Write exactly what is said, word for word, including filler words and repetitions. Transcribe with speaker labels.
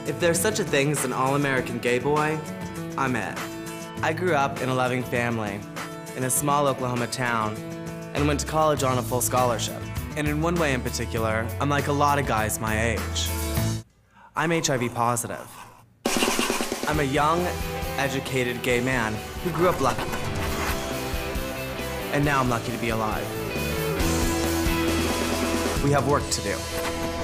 Speaker 1: If there's such a thing as an all-American gay boy, I'm it. I grew up in a loving family in a small Oklahoma town and went to college on a full scholarship. And in one way in particular, I'm like a lot of guys my age. I'm H I V positive. I'm a young, educated gay man who grew up lucky. And now I'm lucky to be alive. We have work to do.